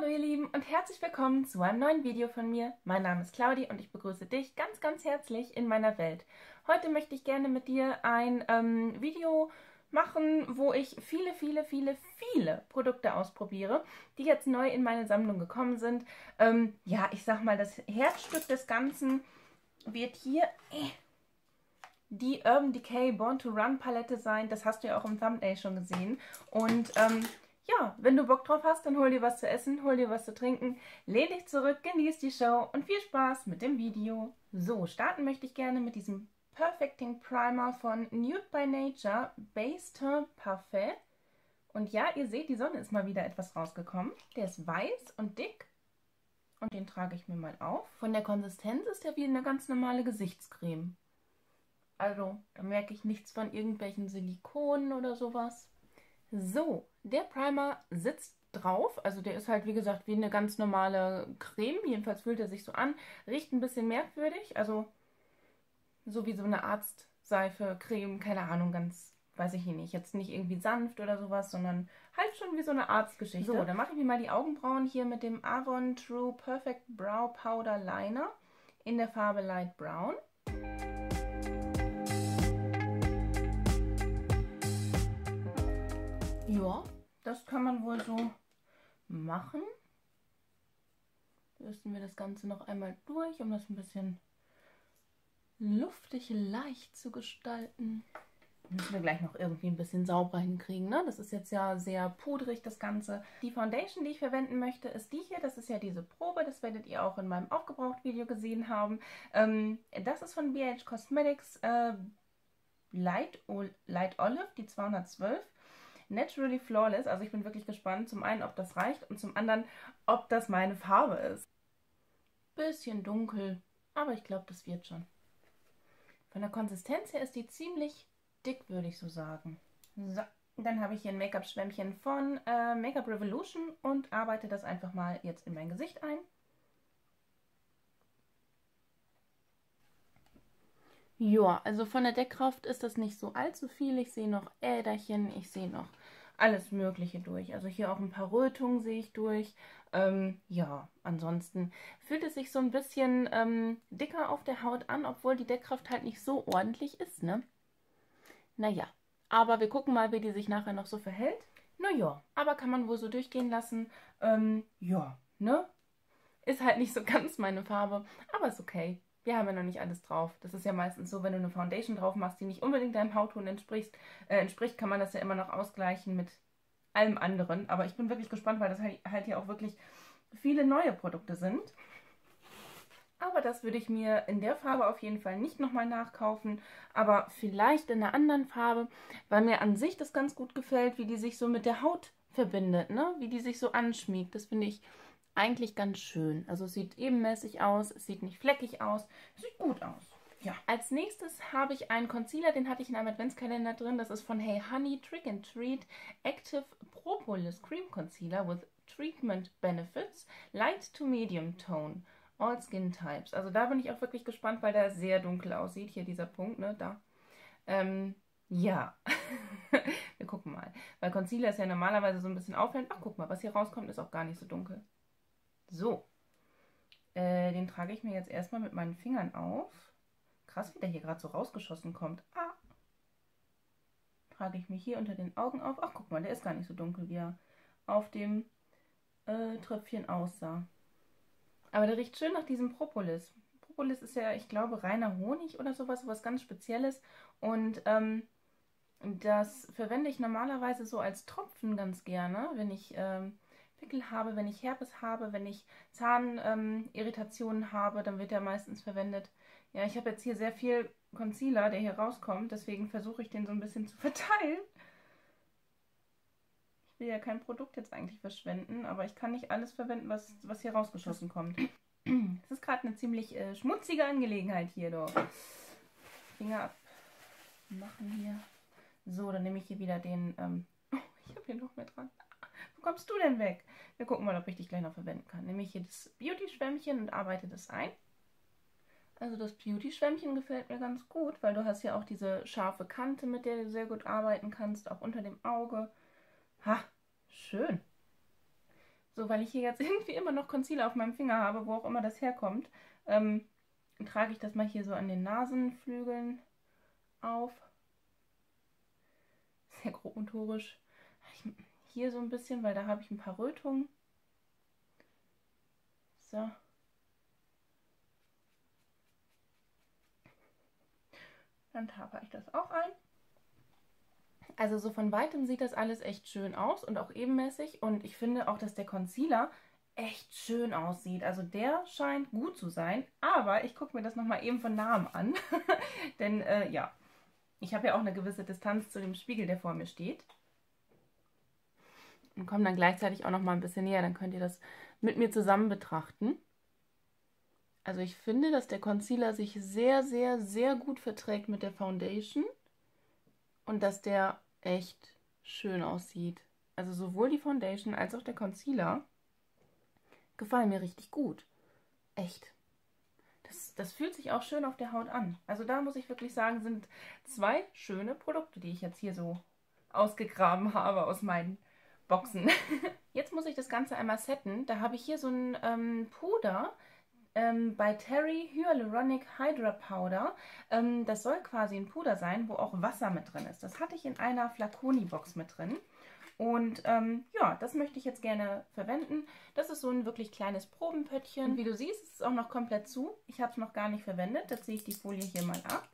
Hallo ihr Lieben und herzlich willkommen zu einem neuen Video von mir. Mein Name ist Claudi und ich begrüße dich ganz, ganz herzlich in meiner Welt. Heute möchte ich gerne mit dir ein Video machen, wo ich viele Produkte ausprobiere, die jetzt neu in meine Sammlung gekommen sind. Ja, ich sag mal, das Herzstück des Ganzen wird hier die Urban Decay Born to Run Palette sein. Das hast du ja auch im Thumbnail schon gesehen. Und ja, wenn du Bock drauf hast, dann hol dir was zu essen, hol dir was zu trinken, lehn dich zurück, genieß die Show und viel Spaß mit dem Video. So, starten möchte ich gerne mit diesem Perfecting Primer von Nude by Nature Base Teint Parfait. Und ja, ihr seht, die Sonne ist mal wieder etwas rausgekommen. Der ist weiß und dick und den trage ich mir mal auf. Von der Konsistenz ist der wie eine ganz normale Gesichtscreme. Also, da merke ich nichts von irgendwelchen Silikonen oder sowas. So, der Primer sitzt drauf, also der ist halt wie gesagt wie eine ganz normale Creme, jedenfalls fühlt er sich so an, riecht ein bisschen merkwürdig, also so wie so eine Arztseife, Creme, keine Ahnung, ganz, weiß ich nicht, jetzt nicht irgendwie sanft oder sowas, sondern halt schon wie so eine Arztgeschichte. So, dann mache ich mir mal die Augenbrauen hier mit dem Avon True Perfect Brow Powder Liner in der Farbe Light Brown. Ja, das kann man wohl so machen. Bürsten wir das Ganze noch einmal durch, um das ein bisschen luftig leicht zu gestalten. Müssen wir gleich noch irgendwie ein bisschen sauberer hinkriegen, ne? Das ist jetzt ja sehr pudrig, das Ganze. Die Foundation, die ich verwenden möchte, ist die hier. Das ist ja diese Probe, das werdet ihr auch in meinem Aufgebraucht-Video gesehen haben. Das ist von BH Cosmetics Light Olive, die 212. Naturally Flawless, also ich bin wirklich gespannt, zum einen, ob das reicht und zum anderen, ob das meine Farbe ist. Bisschen dunkel, aber ich glaube, das wird schon. Von der Konsistenz her ist die ziemlich dick, würde ich so sagen. So, dann habe ich hier ein Make-up-Schwämmchen von Makeup Revolution und arbeite das einfach mal jetzt in mein Gesicht ein. Ja, also von der Deckkraft ist das nicht so allzu viel. Ich sehe noch Äderchen, ich sehe noch alles Mögliche durch. Also hier auch ein paar Rötungen sehe ich durch. Ja, ansonsten fühlt es sich so ein bisschen dicker auf der Haut an, obwohl die Deckkraft halt nicht so ordentlich ist, ne? Naja, aber wir gucken mal, wie die sich nachher noch so verhält. Naja, aber kann man wohl so durchgehen lassen. Ja, ne? Ist halt nicht so ganz meine Farbe, aber ist okay. Wir haben ja noch nicht alles drauf. Das ist ja meistens so, wenn du eine Foundation drauf machst, die nicht unbedingt deinem Hautton entspricht, kann man das ja immer noch ausgleichen mit allem anderen. Aber ich bin wirklich gespannt, weil das halt hier auch wirklich viele neue Produkte sind. Aber das würde ich mir in der Farbe auf jeden Fall nicht nochmal nachkaufen, aber vielleicht in einer anderen Farbe, weil mir an sich das ganz gut gefällt, wie die sich so mit der Haut verbindet, ne? Wie die sich so anschmiegt. Das finde ich eigentlich ganz schön. Also es sieht ebenmäßig aus, es sieht nicht fleckig aus, es sieht gut aus. Ja. Als nächstes habe ich einen Concealer, den hatte ich in einem Adventskalender drin. Das ist von Hey Honey Trick and Treat Active Propolis Cream Concealer with Treatment Benefits, Light to Medium Tone, All Skin Types. Also da bin ich auch wirklich gespannt, weil der sehr dunkel aussieht. Hier dieser Punkt, ne, da. Ja, wir gucken mal. Weil Concealer ist ja normalerweise so ein bisschen auffällend. Ach, guck mal, was hier rauskommt, ist auch gar nicht so dunkel. So, den trage ich mir jetzt erstmal mit meinen Fingern auf. Krass, wie der hier gerade so rausgeschossen kommt. Ah. Trage ich mir hier unter den Augen auf. Ach, guck mal, der ist gar nicht so dunkel, wie er auf dem Tröpfchen aussah. Aber der riecht schön nach diesem Propolis. Propolis ist ja, ich glaube, reiner Honig oder sowas, was ganz Spezielles. Und das verwende ich normalerweise so als Tropfen ganz gerne, wenn ich Pickel habe, wenn ich Herpes habe, wenn ich Zahnirritationen habe, dann wird der meistens verwendet. Ja, ich habe jetzt hier sehr viel Concealer, der hier rauskommt, deswegen versuche ich den so ein bisschen zu verteilen. Ich will ja kein Produkt jetzt eigentlich verschwenden, aber ich kann nicht alles verwenden, was hier rausgeschossen kommt. Es ist gerade eine ziemlich schmutzige Angelegenheit hier, doch. Finger abmachen hier. So, dann nehme ich hier wieder den, oh, ich habe hier noch mehr dran. Wo kommst du denn weg? Wir gucken mal, ob ich dich gleich noch verwenden kann. Nehme ich hier das Beauty-Schwämmchen und arbeite das ein. Also das Beauty-Schwämmchen gefällt mir ganz gut, weil du hast ja auch diese scharfe Kante, mit der du sehr gut arbeiten kannst, auch unter dem Auge. Ha, schön. So, weil ich hier jetzt irgendwie immer noch Concealer auf meinem Finger habe, wo auch immer das herkommt, trage ich das mal hier so an den Nasenflügeln auf. Sehr grobmotorisch. Hier so ein bisschen, weil da habe ich ein paar Rötungen. So. Dann taper ich das auch ein. Also so von weitem sieht das alles echt schön aus und auch ebenmäßig. Und ich finde auch, dass der Concealer echt schön aussieht. Also der scheint gut zu sein. Aber ich gucke mir das nochmal eben von nahem an. Denn ja, ich habe ja auch eine gewisse Distanz zu dem Spiegel, der vor mir steht. Und komme dann gleichzeitig auch nochmal ein bisschen näher. Dann könnt ihr das mit mir zusammen betrachten. Also ich finde, dass der Concealer sich sehr, sehr, sehr gut verträgt mit der Foundation. Und dass der echt schön aussieht. Also sowohl die Foundation als auch der Concealer gefallen mir richtig gut. Echt. Das fühlt sich auch schön auf der Haut an. Also da muss ich wirklich sagen, sind zwei schöne Produkte, die ich jetzt hier so ausgegraben habe aus meinen Boxen. Jetzt muss ich das Ganze einmal setten. Da habe ich hier so ein Puder bei Terry Hyaluronic Hydra Powder. Das soll quasi ein Puder sein, wo auch Wasser mit drin ist. Das hatte ich in einer Flaconi-Box mit drin. Und ja, das möchte ich jetzt gerne verwenden. Das ist so ein wirklich kleines Probenpöttchen. Und wie du siehst, ist es auch noch komplett zu. Ich habe es noch gar nicht verwendet. Jetzt ziehe ich die Folie hier mal ab.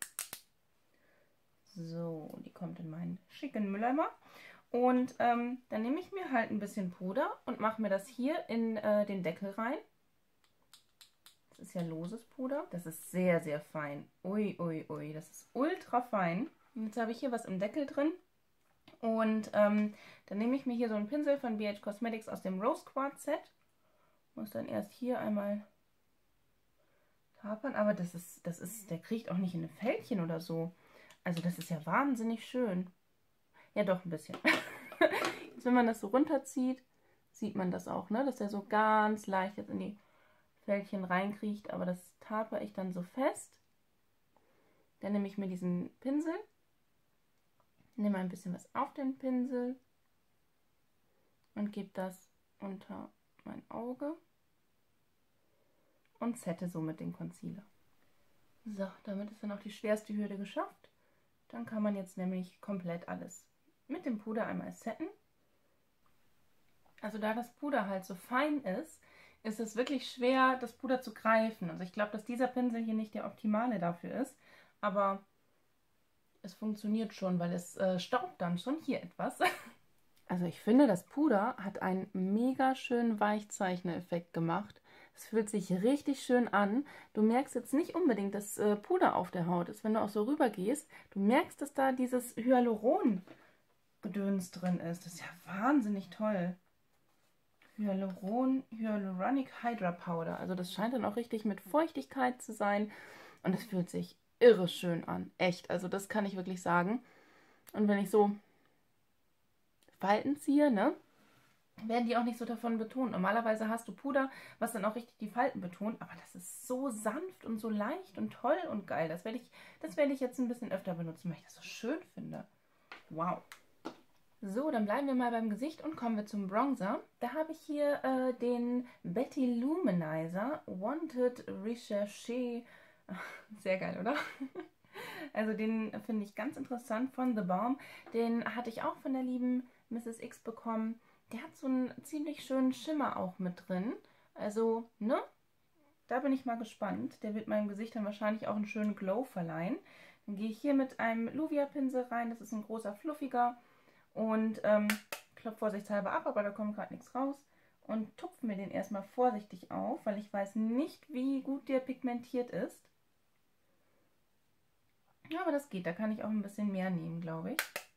So, die kommt in meinen schicken Mülleimer. Und dann nehme ich mir halt ein bisschen Puder und mache mir das hier in den Deckel rein. Das ist ja loses Puder. Das ist sehr, sehr fein. Ui, ui, ui. Das ist ultra fein. Und jetzt habe ich hier was im Deckel drin. Und dann nehme ich mir hier so einen Pinsel von BH Cosmetics aus dem Rose Quartz Set. Muss dann erst hier einmal tapern. Aber der kriegt auch nicht in ein Fältchen oder so. Also das ist ja wahnsinnig schön. Ja, doch ein bisschen. Jetzt, wenn man das so runterzieht, sieht man das auch, ne? Dass der so ganz leicht jetzt in die Fältchen reinkriecht. Aber das taper ich dann so fest. Dann nehme ich mir diesen Pinsel. Nehme ein bisschen was auf den Pinsel und gebe das unter mein Auge und sette somit den Concealer. So, damit ist dann auch die schwerste Hürde geschafft. Dann kann man jetzt nämlich komplett alles mit dem Puder einmal setten. Also da das Puder halt so fein ist, ist es wirklich schwer, das Puder zu greifen. Also ich glaube, dass dieser Pinsel hier nicht der optimale dafür ist, aber es funktioniert schon, weil es staubt dann schon hier etwas. Also ich finde, das Puder hat einen mega schönen Weichzeichner-Effekt gemacht. Es fühlt sich richtig schön an. Du merkst jetzt nicht unbedingt, dass Puder auf der Haut ist. Wenn du auch so rüber gehst, du merkst, dass da dieses Hyaluron-Gedöns drin ist. Das ist ja wahnsinnig toll. Hyaluronic Hydra Powder. Also das scheint dann auch richtig mit Feuchtigkeit zu sein. Und es fühlt sich irre schön an. Echt. Also das kann ich wirklich sagen. Und wenn ich so Falten ziehe, ne, werden die auch nicht so davon betont. Normalerweise hast du Puder, was dann auch richtig die Falten betont. Aber das ist so sanft und so leicht und toll und geil. Das werde ich jetzt ein bisschen öfter benutzen, weil ich das so schön finde. Wow. So, dann bleiben wir mal beim Gesicht und kommen wir zum Bronzer. Da habe ich hier den Betty Luminizer Wanted Recherche. Sehr geil, oder? Also den finde ich ganz interessant von The Balm. Den hatte ich auch von der lieben Mrs. X bekommen. Der hat so einen ziemlich schönen Schimmer auch mit drin. Also, ne? Da bin ich mal gespannt. Der wird meinem Gesicht dann wahrscheinlich auch einen schönen Glow verleihen. Dann gehe ich hier mit einem Luvia-Pinsel rein. Das ist ein großer, fluffiger. Und klopfe vorsichtshalber ab, aber da kommt gerade nichts raus. Und tupfe mir den erstmal vorsichtig auf, weil ich weiß nicht, wie gut der pigmentiert ist. Ja, aber das geht. Da kann ich auch ein bisschen mehr nehmen, glaube ich.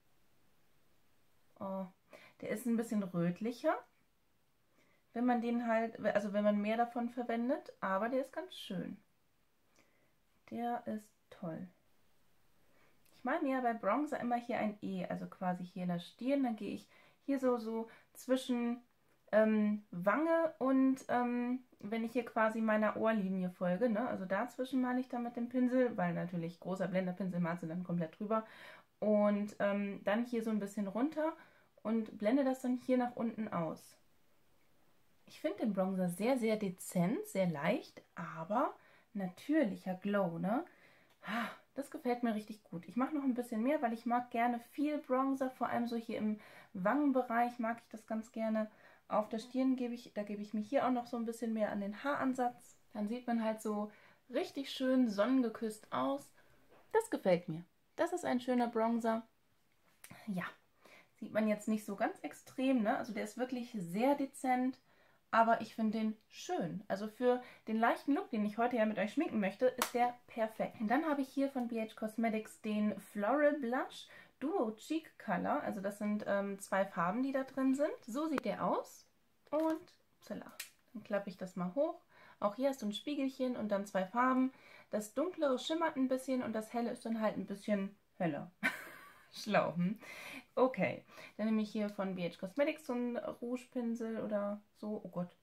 Oh, der ist ein bisschen rötlicher, wenn man den halt, also wenn man mehr davon verwendet. Aber der ist ganz schön. Der ist toll. Ich mache mir ja bei Bronzer immer hier ein E, also quasi hier in der Stirn. Dann gehe ich hier so zwischen Wange und wenn ich hier quasi meiner Ohrlinie folge, ne? Also dazwischen male ich dann mit dem Pinsel, weil natürlich großer Blenderpinsel malst du dann komplett drüber. Und dann hier so ein bisschen runter und blende das dann hier nach unten aus. Ich finde den Bronzer sehr, sehr dezent, sehr leicht, aber natürlicher Glow, ne? Das gefällt mir richtig gut. Ich mache noch ein bisschen mehr, weil ich mag gerne viel Bronzer, vor allem so hier im Wangenbereich mag ich das ganz gerne. Auf der Stirn gebe ich mir hier auch noch so ein bisschen mehr an den Haaransatz. Dann sieht man halt so richtig schön sonnengeküsst aus. Das gefällt mir. Das ist ein schöner Bronzer. Ja, sieht man jetzt nicht so ganz extrem, ne? Also der ist wirklich sehr dezent, aber ich finde den schön. Also für den leichten Look, den ich heute ja mit euch schminken möchte, ist der perfekt. Und dann habe ich hier von BH Cosmetics den Floral Blush Duo Cheek Color. Also das sind 2 Farben, die da drin sind. So sieht der aus. Und zilla. Dann klappe ich das mal hoch. Auch hier hast du ein Spiegelchen und dann 2 Farben. Das dunklere schimmert ein bisschen und das helle ist dann halt ein bisschen heller. Schlau. Okay, dann nehme ich hier von BH Cosmetics so einen Rouge-Pinsel oder so. Oh Gott.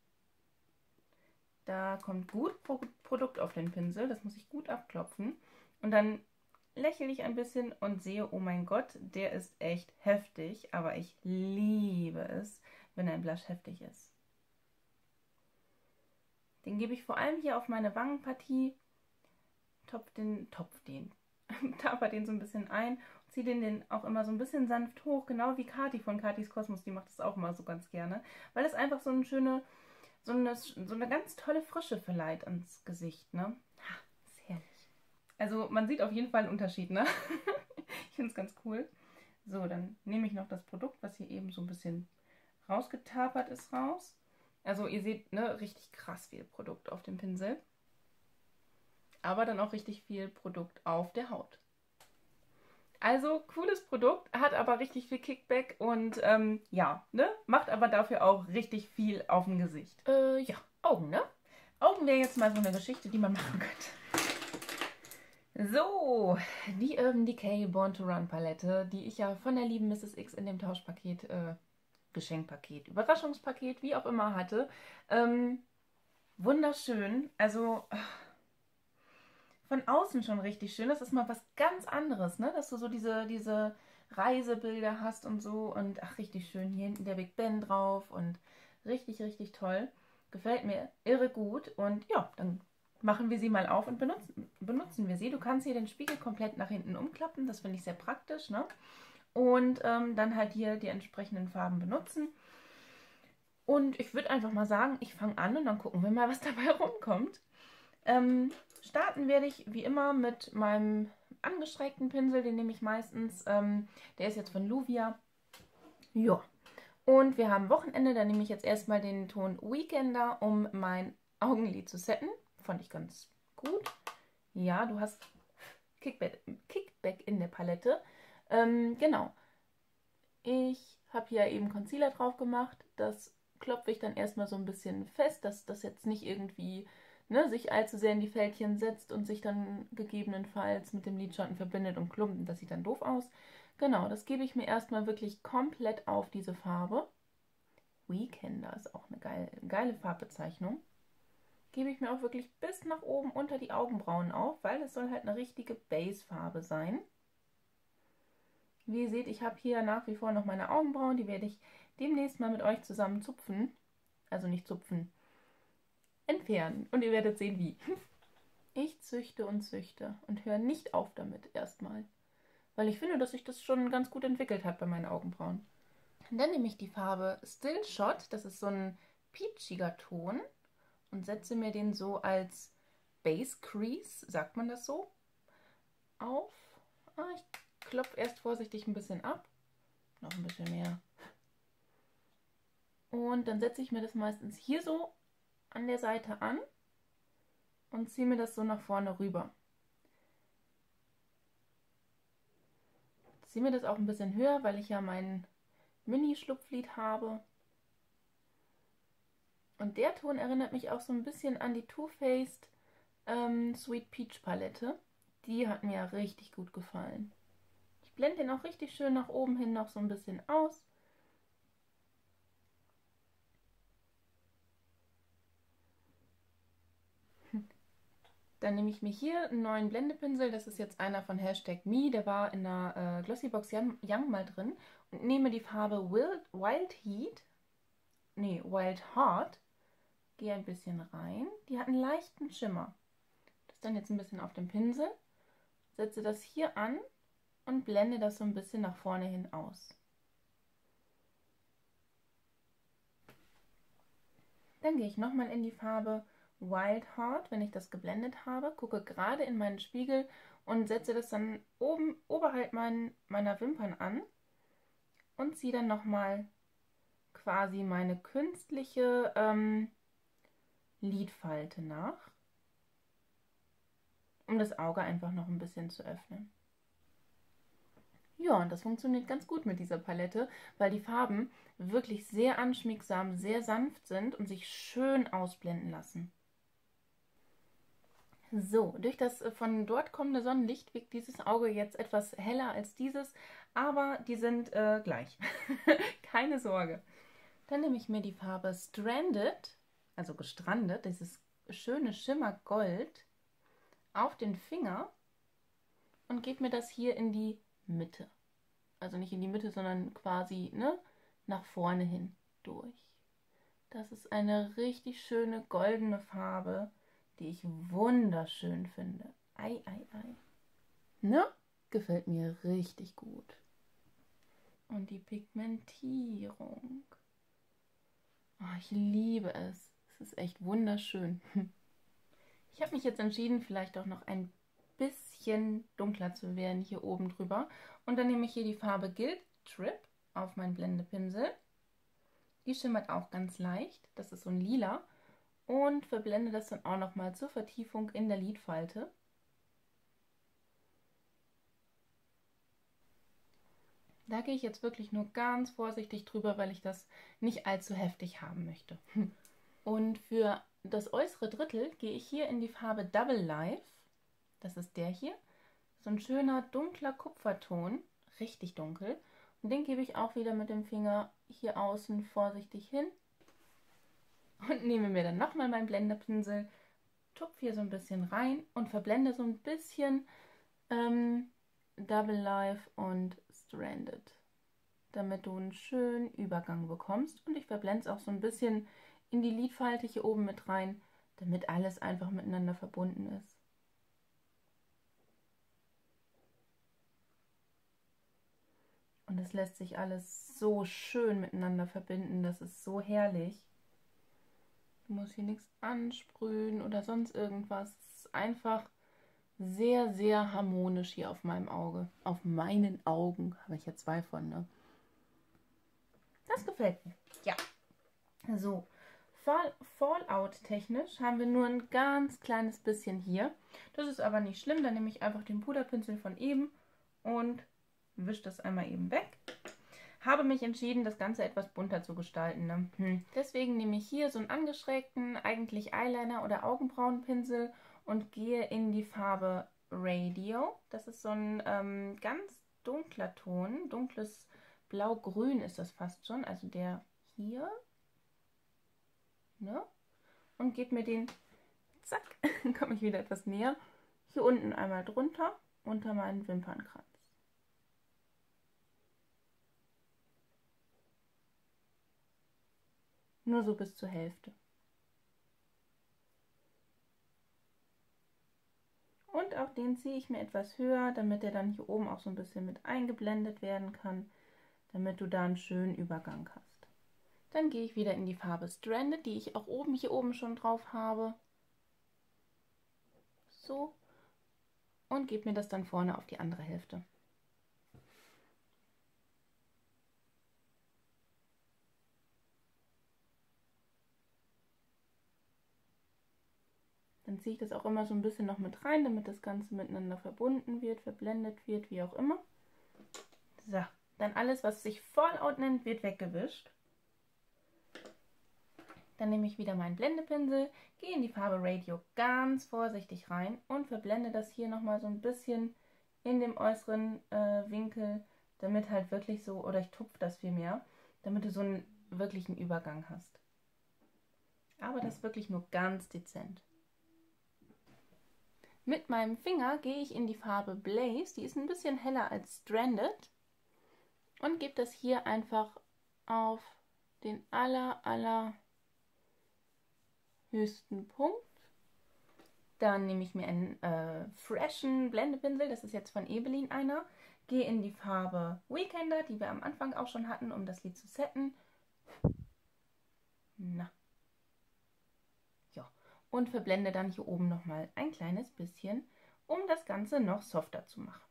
Da kommt gut Produkt auf den Pinsel. Das muss ich gut abklopfen. Und dann lächle ich ein bisschen und sehe, oh mein Gott, der ist echt heftig. Aber ich liebe es, wenn ein Blush heftig ist. Den gebe ich vor allem hier auf meine Wangenpartie. Taper den so ein bisschen ein. Ziehe den auch immer so ein bisschen sanft hoch, genau wie Kati von Katis Kosmos, die macht das auch immer so ganz gerne, weil es einfach so eine ganz tolle Frische verleiht ans Gesicht, ne? Ist herrlich. Also man sieht auf jeden Fall einen Unterschied, ne? Ich finde es ganz cool. So, dann nehme ich noch das Produkt, was hier eben so ein bisschen rausgetapert ist, raus. Also ihr seht, ne, richtig krass viel Produkt auf dem Pinsel. Aber dann auch richtig viel Produkt auf der Haut. Also, cooles Produkt, hat aber richtig viel Kickback und ja, ne? Macht aber dafür auch richtig viel auf dem Gesicht. Ja, Augen, ne? Augen wäre jetzt mal so eine Geschichte, die man machen könnte. So, die Urban Decay Born to Run Palette, die ich ja von der lieben Mrs. X in dem Tauschpaket, Geschenkpaket, Überraschungspaket, wie auch immer hatte. Wunderschön, also von außen schon richtig schön. Das ist mal was ganz anderes, ne? Dass du so diese Reisebilder hast und so. Und ach, richtig schön. Hier hinten der Big Ben drauf und richtig, richtig toll. Gefällt mir irre gut. Und ja, dann machen wir sie mal auf und benutzen wir sie. Du kannst hier den Spiegel komplett nach hinten umklappen. Das finde ich sehr praktisch, ne? Und dann halt hier die entsprechenden Farben benutzen. Und ich würde einfach mal sagen, ich fange an und dann gucken wir mal, was dabei rumkommt. Starten werde ich wie immer mit meinem angestreckten Pinsel, den nehme ich meistens. Der ist jetzt von Luvia. Ja. Und wir haben Wochenende, da nehme ich jetzt erstmal den Ton Weekender, um mein Augenlid zu setten. Fand ich ganz gut. Ja, du hast Kickback in der Palette. Genau. Ich habe hier eben Concealer drauf gemacht. Das klopfe ich dann erstmal so ein bisschen fest, dass das jetzt nicht irgendwie sich allzu sehr in die Fältchen setzt und sich dann gegebenenfalls mit dem Lidschatten verbindet und klumpt. Das sieht dann doof aus. Genau, das gebe ich mir erstmal wirklich komplett auf diese Farbe. Weekender ist auch eine geile Farbbezeichnung. Gebe ich mir auch wirklich bis nach oben unter die Augenbrauen auf, weil es soll halt eine richtige Base-Farbe sein. Wie ihr seht, ich habe hier nach wie vor noch meine Augenbrauen. Die werde ich demnächst mal mit euch zusammen zupfen. Also nicht zupfen, entfernen. Und ihr werdet sehen, wie. Ich züchte und höre nicht auf damit erstmal. Weil ich finde, dass sich das schon ganz gut entwickelt hat bei meinen Augenbrauen. Und dann nehme ich die Farbe Still Shot, das ist so ein peachiger Ton, und setze mir den so als Base Crease, sagt man das so, auf. Ich klopfe erst vorsichtig ein bisschen ab. Noch ein bisschen mehr. Und dann setze ich mir das meistens hier so an der Seite an und ziehe mir das so nach vorne rüber. Ziehe mir das auch ein bisschen höher, weil ich ja mein Mini-Schlupflid habe. Und der Ton erinnert mich auch so ein bisschen an die Too Faced Sweet Peach Palette. Die hat mir ja richtig gut gefallen. Ich blende den auch richtig schön nach oben hin noch so ein bisschen aus. Dann nehme ich mir hier einen neuen Blendepinsel, das ist jetzt einer von #me, der war in der Glossybox Young mal drin, und nehme die Farbe Wild Heart gehe ein bisschen rein. Die hat einen leichten Schimmer. Das dann jetzt ein bisschen auf dem Pinsel. Setze das hier an und blende das so ein bisschen nach vorne hin aus. Dann gehe ich nochmal in die Farbe Wild Heart, wenn ich das geblendet habe, gucke gerade in meinen Spiegel und setze das dann oben oberhalb meiner Wimpern an und ziehe dann nochmal quasi meine künstliche Lidfalte nach, um das Auge einfach noch ein bisschen zu öffnen. Ja, und das funktioniert ganz gut mit dieser Palette, weil die Farben wirklich sehr anschmiegsam, sehr sanft sind und sich schön ausblenden lassen. So, durch das von dort kommende Sonnenlicht wirkt dieses Auge jetzt etwas heller als dieses, aber die sind gleich. Keine Sorge. Dann nehme ich mir die Farbe Stranded, also gestrandet, dieses schöne Schimmergold, auf den Finger und gebe mir das hier in die Mitte. Also nicht in die Mitte, sondern quasi nach vorne hin durch. Das ist eine richtig schöne goldene Farbe, die ich wunderschön finde. Ei, ei, ei. Ne? Gefällt mir richtig gut. Und die Pigmentierung. Oh, ich liebe es. Es ist echt wunderschön. Ich habe mich jetzt entschieden, vielleicht auch noch ein bisschen dunkler zu werden hier oben drüber. Und dann nehme ich hier die Farbe Guilt Trip auf meinen Blendepinsel. Die schimmert auch ganz leicht. Das ist so ein Lila. Und verblende das dann auch nochmal zur Vertiefung in der Lidfalte. Da gehe ich jetzt wirklich nur ganz vorsichtig drüber, weil ich das nicht allzu heftig haben möchte. Und für das äußere Drittel gehe ich hier in die Farbe Double Life. Das ist der hier. So ein schöner dunkler Kupferton, richtig dunkel. Und den gebe ich auch wieder mit dem Finger hier außen vorsichtig hin. Und nehme mir dann nochmal meinen Blenderpinsel, tupfe hier so ein bisschen rein und verblende so ein bisschen Double Life und Stranded, damit du einen schönen Übergang bekommst. Und ich verblende es auch so ein bisschen in die Lidfalte hier oben mit rein, damit alles einfach miteinander verbunden ist. Und es lässt sich alles so schön miteinander verbinden, das ist so herrlich. Du musst hier nichts ansprühen oder sonst irgendwas. Es ist einfach sehr, sehr harmonisch hier auf meinem Auge. Auf meinen Augen habe ich ja zwei von, ne? Das gefällt mir. Ja. So, Fallout-technisch haben wir nur ein ganz kleines bisschen hier. Das ist aber nicht schlimm. Dann nehme ich einfach den Puderpinsel von eben und wische das einmal eben weg. Habe mich entschieden, das Ganze etwas bunter zu gestalten. Ne? Deswegen nehme ich hier so einen angeschrägten, eigentlich Eyeliner- oder Augenbrauenpinsel und gehe in die Farbe Radio. Das ist so ein ganz dunkler Ton, dunkles Blau-Grün ist das fast schon, also der hier. Ne? Und gebe mir den, zack, komme ich wieder etwas näher, hier unten einmal drunter, unter meinen Wimpernkranz. Nur so bis zur Hälfte. Und auch den ziehe ich mir etwas höher, damit er dann hier oben auch so ein bisschen mit eingeblendet werden kann, damit du da einen schönen Übergang hast. Dann gehe ich wieder in die Farbe Stranded, die ich auch hier oben schon drauf habe. So. Und gebe mir das dann vorne auf die andere Hälfte. Dann ziehe ich das auch immer so ein bisschen noch mit rein, damit das Ganze miteinander verbunden wird, verblendet wird, wie auch immer. So, dann alles, was sich Fallout nennt, wird weggewischt. Dann nehme ich wieder meinen Blendepinsel, gehe in die Farbe Radio ganz vorsichtig rein und verblende das hier nochmal so ein bisschen in dem äußeren Winkel, damit halt wirklich so, oder ich tupfe das viel mehr, damit du so einen wirklichen Übergang hast. Aber das wirklich nur ganz dezent. Mit meinem Finger gehe ich in die Farbe Blaze, die ist ein bisschen heller als Stranded, und gebe das hier einfach auf den aller höchsten Punkt. Dann nehme ich mir einen freshen Blendepinsel, das ist jetzt von Ebelin einer. Gehe in die Farbe Weekender, die wir am Anfang auch schon hatten, um das Lid zu setten. Na. Ja. Und verblende dann hier oben nochmal ein kleines bisschen, um das Ganze noch softer zu machen.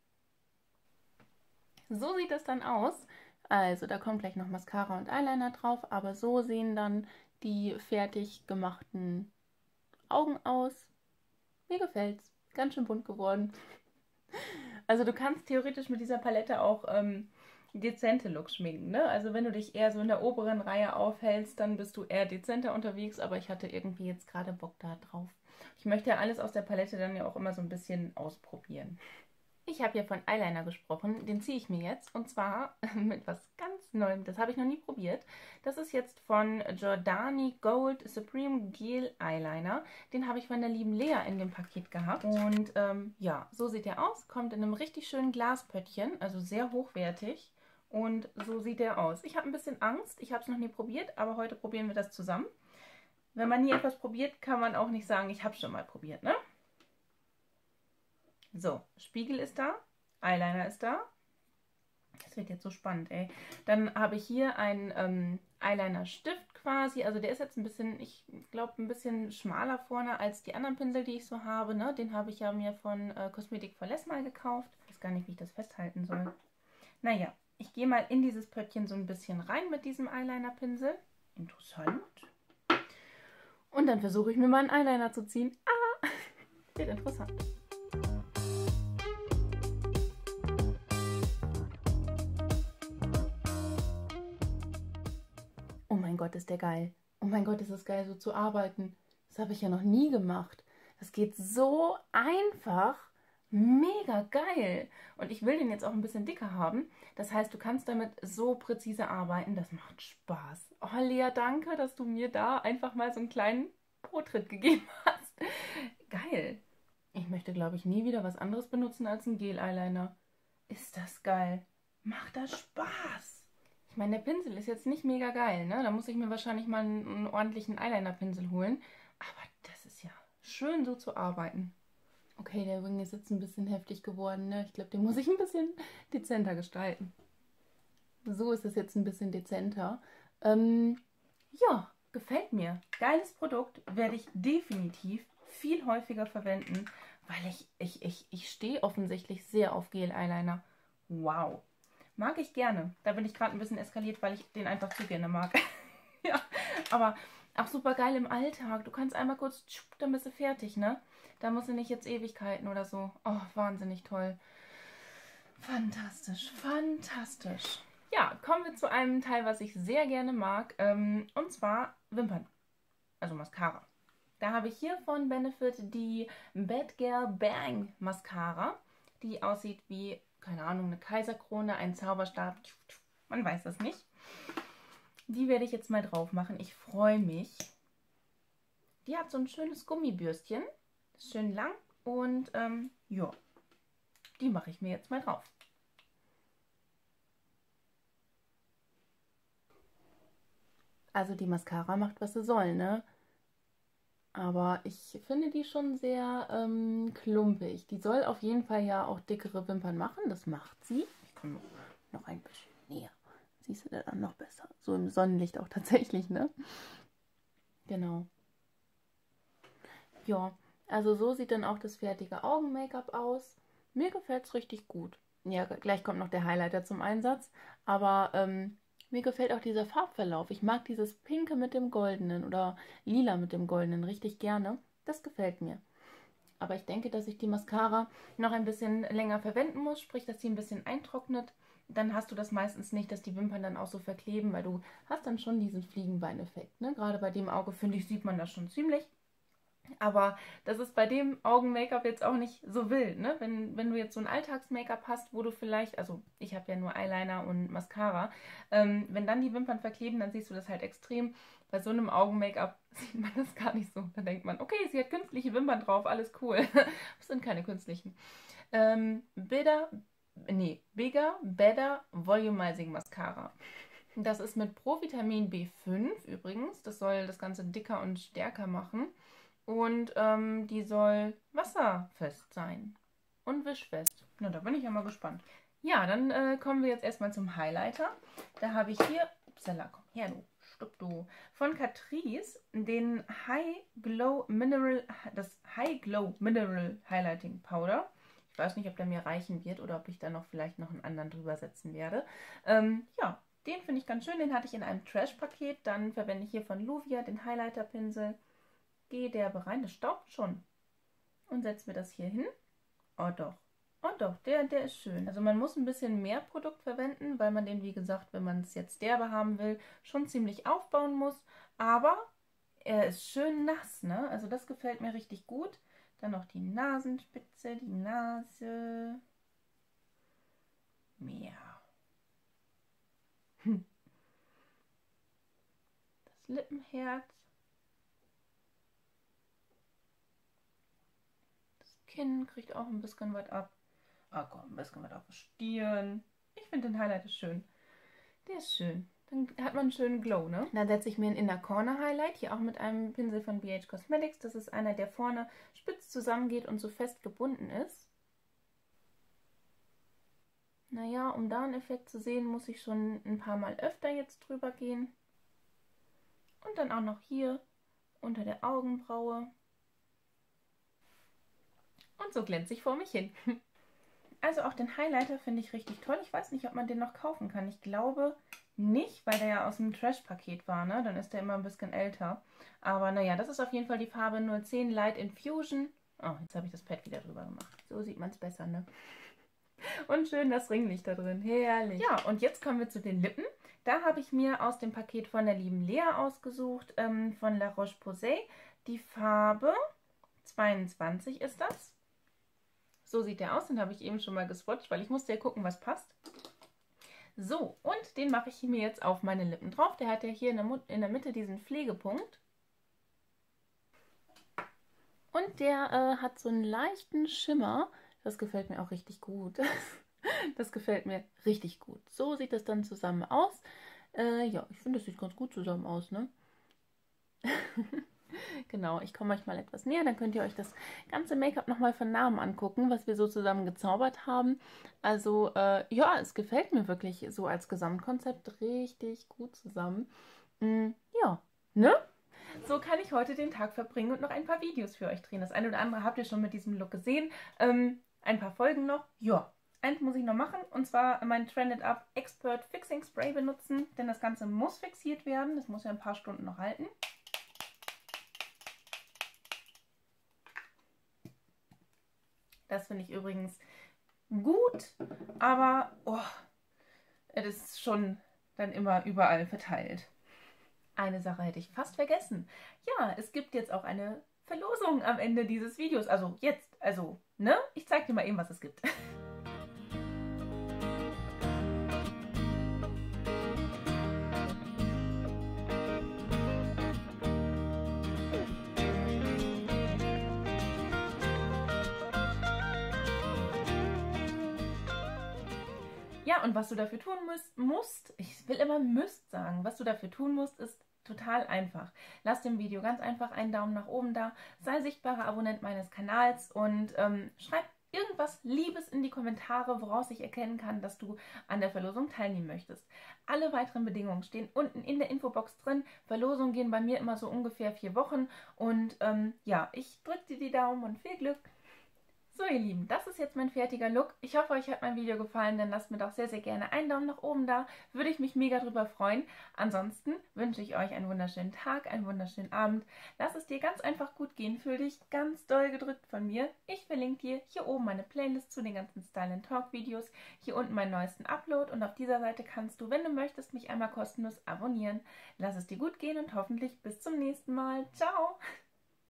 So sieht es dann aus. Also da kommt gleich noch Mascara und Eyeliner drauf, aber so sehen dann die fertig gemachten Augen aus. Mir gefällt's. Ganz schön bunt geworden. Also du kannst theoretisch mit dieser Palette auch dezente Looks schminken, ne? Also wenn du dich eher so in der oberen Reihe aufhältst, dann bist du eher dezenter unterwegs, aber ich hatte irgendwie jetzt gerade Bock da drauf. Ich möchte ja alles aus der Palette dann ja auch immer so ein bisschen ausprobieren. Ich habe ja von Eyeliner gesprochen, den ziehe ich mir jetzt und zwar mit was ganz Neuem, das habe ich noch nie probiert. Das ist jetzt von Giordani Gold Supreme Gel Eyeliner. Den habe ich von der lieben Lea in dem Paket gehabt und ja, so sieht er aus. Kommt in einem richtig schönen Glaspöttchen, also sehr hochwertig und so sieht er aus. Ich habe ein bisschen Angst, ich habe es noch nie probiert, aber heute probieren wir das zusammen. Wenn man nie etwas probiert, kann man auch nicht sagen, ich habe es schon mal probiert, ne? So, Spiegel ist da, Eyeliner ist da. Das wird jetzt so spannend, ey. Dann habe ich hier einen Eyeliner-Stift quasi. Also der ist jetzt ein bisschen, ich glaube, ein bisschen schmaler vorne als die anderen Pinsel, die ich so habe. Ne? Den habe ich ja mir von Cosmetic for Less mal gekauft. Ich weiß gar nicht, wie ich das festhalten soll. Naja, ich gehe mal in dieses Pöttchen so ein bisschen rein mit diesem Eyeliner-Pinsel. Interessant. Und dann versuche ich mir mal einen Eyeliner zu ziehen. Ah, wird interessant. Oh mein Gott, ist der geil. Oh mein Gott, ist es geil, so zu arbeiten. Das habe ich ja noch nie gemacht. Das geht so einfach. Mega geil. Und ich will den jetzt auch ein bisschen dicker haben. Das heißt, du kannst damit so präzise arbeiten. Das macht Spaß. Oh, Lea, danke, dass du mir da einfach mal so einen kleinen Pro-Tritt gegeben hast. Geil. Ich möchte, glaube ich, nie wieder was anderes benutzen als einen Gel-Eyeliner. Ist das geil. Macht das Spaß. Ich meine, der Pinsel ist jetzt nicht mega geil, ne? Da muss ich mir wahrscheinlich mal einen ordentlichen Eyeliner-Pinsel holen. Aber das ist ja schön, so zu arbeiten. Okay, der Wing ist jetzt ein bisschen heftig geworden, ne? Ich glaube, den muss ich ein bisschen dezenter gestalten. So ist es jetzt ein bisschen dezenter. Ja, gefällt mir. Geiles Produkt, werde ich definitiv viel häufiger verwenden, weil ich stehe offensichtlich sehr auf Gel-Eyeliner. Wow. Mag ich gerne. Da bin ich gerade ein bisschen eskaliert, weil ich den einfach zu gerne mag. Ja, aber auch super geil im Alltag. Du kannst einmal kurz, dann bist du fertig, ne? Da musst du nicht jetzt Ewigkeiten oder so. Oh, wahnsinnig toll. Fantastisch, fantastisch. Ja, kommen wir zu einem Teil, was ich sehr gerne mag. Und zwar Wimpern. Also Mascara. Da habe ich hier von Benefit die Bad Girl Bang Mascara. Die aussieht wie, keine Ahnung, eine Kaiserkrone, ein Zauberstab. Man weiß das nicht. Die werde ich jetzt mal drauf machen. Ich freue mich. Die hat so ein schönes Gummibürstchen. Ist schön lang. Und ja, die mache ich mir jetzt mal drauf. Also die Mascara macht, was sie soll, ne? Aber ich finde die schon sehr klumpig. Die soll auf jeden Fall ja auch dickere Wimpern machen. Das macht sie. Ich komme noch ein bisschen näher. Siehst du da dann noch besser. So im Sonnenlicht auch tatsächlich, ne? Genau. Ja, also so sieht dann auch das fertige Augen-Make-up aus. Mir gefällt es richtig gut. Ja, gleich kommt noch der Highlighter zum Einsatz. Aber mir gefällt auch dieser Farbverlauf. Ich mag dieses Pinke mit dem Goldenen oder Lila mit dem Goldenen richtig gerne. Das gefällt mir. Aber ich denke, dass ich die Mascara noch ein bisschen länger verwenden muss, sprich, dass sie ein bisschen eintrocknet. Dann hast du das meistens nicht, dass die Wimpern dann auch so verkleben, weil du hast dann schon diesen Fliegenbeineffekt. Ne? Gerade bei dem Auge, finde ich, sieht man das schon ziemlich. Aber das ist bei dem Augen-Make-up jetzt auch nicht so wild, ne? Wenn du jetzt so ein Alltags-Make-up hast, wo du vielleicht, also ich habe ja nur Eyeliner und Mascara, wenn dann die Wimpern verkleben, dann siehst du das halt extrem. Bei so einem Augen-Make-up sieht man das gar nicht so. Da denkt man, okay, sie hat künstliche Wimpern drauf, alles cool. Das sind keine künstlichen. Bigger, Better Volumizing Mascara. Das ist mit Provitamin B5 übrigens. Das soll das Ganze dicker und stärker machen. Und die soll wasserfest sein und wischfest. Na, da bin ich ja mal gespannt. Ja, dann kommen wir jetzt erstmal zum Highlighter. Da habe ich hier, upsala, komm her du, stopp du, von Catrice den das High Glow Mineral Highlighting Powder. Ich weiß nicht, ob der mir reichen wird oder ob ich da noch vielleicht noch einen anderen drüber setzen werde. Ja, den finde ich ganz schön. Den hatte ich in einem Trash-Paket. Dann verwende ich hier von Luvia den Highlighter-Pinsel. Gehe derbe rein, das staubt schon. Und setze mir das hier hin. Oh doch. Oh doch, der ist schön. Also man muss ein bisschen mehr Produkt verwenden, weil man den, wie gesagt, wenn man es jetzt derbe haben will, schon ziemlich aufbauen muss. Aber er ist schön nass, ne? Also das gefällt mir richtig gut. Dann noch die Nasenspitze, die Nase. Mehr. Das Lippenherz. Das Kinn kriegt auch ein bisschen was ab. Ah komm, ein bisschen was auf die Stirn. Ich finde den Highlighter schön. Der ist schön. Dann hat man einen schönen Glow, ne? Dann setze ich mir einen Inner Corner Highlight, hier auch mit einem Pinsel von BH Cosmetics. Das ist einer, der vorne spitz zusammengeht und so fest gebunden ist. Naja, um da einen Effekt zu sehen, muss ich schon ein paar Mal öfter jetzt drüber gehen. Und dann auch noch hier unter der Augenbraue. Und so glänze ich vor mich hin. Also auch den Highlighter finde ich richtig toll. Ich weiß nicht, ob man den noch kaufen kann. Ich glaube nicht, weil der ja aus dem Trash-Paket war, ne? Dann ist der immer ein bisschen älter. Aber naja, das ist auf jeden Fall die Farbe 010 Light Infusion. Oh, jetzt habe ich das Pad wieder drüber gemacht. So sieht man es besser, ne? Und schön das Ringlicht da drin. Herrlich. Ja, und jetzt kommen wir zu den Lippen. Da habe ich mir aus dem Paket von der lieben Lea ausgesucht, von La Roche-Posay. Die Farbe 22 ist das. So sieht der aus, den habe ich eben schon mal geswatcht, weil ich musste ja gucken, was passt. So, und den mache ich mir jetzt auf meine Lippen drauf. Der hat ja hier in der Mitte diesen Pflegepunkt. Und der hat so einen leichten Schimmer. Das gefällt mir auch richtig gut. Das gefällt mir richtig gut. So sieht das dann zusammen aus. Ja, ich finde, das sieht ganz gut zusammen aus, ne? Genau, ich komme euch mal etwas näher, dann könnt ihr euch das ganze Make-up nochmal von Namen angucken, was wir so zusammen gezaubert haben. Also, ja, es gefällt mir wirklich so als Gesamtkonzept richtig gut zusammen. Ja, ne? So kann ich heute den Tag verbringen und noch ein paar Videos für euch drehen. Das eine oder andere habt ihr schon mit diesem Look gesehen. Ein paar Folgen noch. Ja, eins muss ich noch machen, und zwar mein Trended Up Expert Fixing Spray benutzen, denn das Ganze muss fixiert werden. Das muss ja ein paar Stunden noch halten. Das finde ich übrigens gut, aber es ist schon dann immer überall verteilt. Eine Sache hätte ich fast vergessen. Ja, es gibt jetzt auch eine Verlosung am Ende dieses Videos. Also jetzt, ne? Ich zeige dir mal eben, was es gibt. Ja, und was du dafür tun musst, ich will immer müsst sagen, was du dafür tun musst, ist total einfach. Lass dem Video ganz einfach einen Daumen nach oben da, sei sichtbarer Abonnent meines Kanals und schreib irgendwas Liebes in die Kommentare, woraus ich erkennen kann, dass du an der Verlosung teilnehmen möchtest. Alle weiteren Bedingungen stehen unten in der Infobox drin. Verlosungen gehen bei mir immer so ungefähr 4 Wochen und ja, ich drücke dir die Daumen und viel Glück! So ihr Lieben, das ist jetzt mein fertiger Look. Ich hoffe, euch hat mein Video gefallen, dann lasst mir doch sehr, sehr gerne einen Daumen nach oben da. Würde ich mich mega drüber freuen. Ansonsten wünsche ich euch einen wunderschönen Tag, einen wunderschönen Abend. Lass es dir ganz einfach gut gehen. Fühl dich ganz doll gedrückt von mir. Ich verlinke dir hier oben meine Playlist zu den ganzen Style & Talk Videos. Hier unten meinen neuesten Upload. Und auf dieser Seite kannst du, wenn du möchtest, mich einmal kostenlos abonnieren. Lass es dir gut gehen und hoffentlich bis zum nächsten Mal. Ciao!